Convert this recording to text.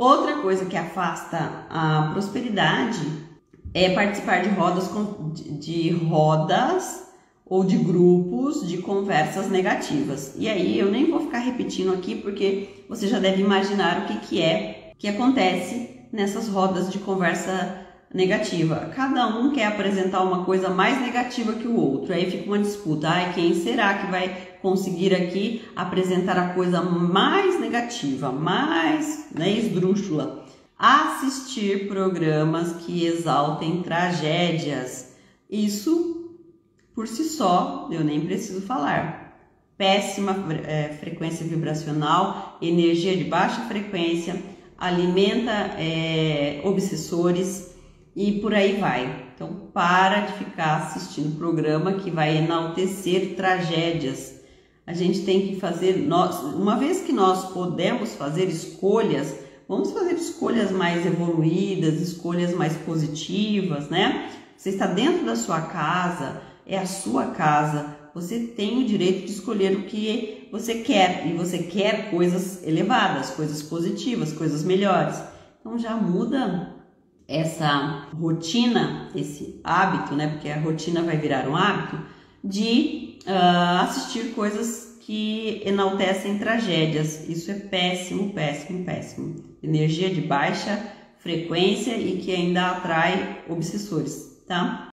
Outra coisa que afasta a prosperidade é participar de rodas ou de grupos de conversas negativas. E aí eu nem vou ficar repetindo aqui porque você já deve imaginar o que acontece nessas rodas de conversa negativa. Cada um quer apresentar uma coisa mais negativa que o outro. Aí fica uma disputa. Ai, quem será que vai conseguir aqui apresentar a coisa mais negativa, mais, esdrúxula? Assistir programas que exaltem tragédias. Isso, por si só, eu nem preciso falar. Péssima frequência vibracional, energia de baixa frequência, alimenta obsessores e por aí vai. Então, para de ficar assistindo programa que vai enaltecer tragédias. A gente tem que fazer, uma vez que nós podemos fazer escolhas, vamos fazer escolhas mais evoluídas, escolhas mais positivas, né? Você está dentro da sua casa, é a sua casa, você tem o direito de escolher o que você quer, e você quer coisas elevadas, coisas positivas, coisas melhores. Então já muda essa rotina, esse hábito, né? Porque a rotina vai virar um hábito de assistir coisas que enaltecem tragédias. Isso é péssimo, péssimo, péssimo. Energia de baixa frequência e que ainda atrai obsessores, tá?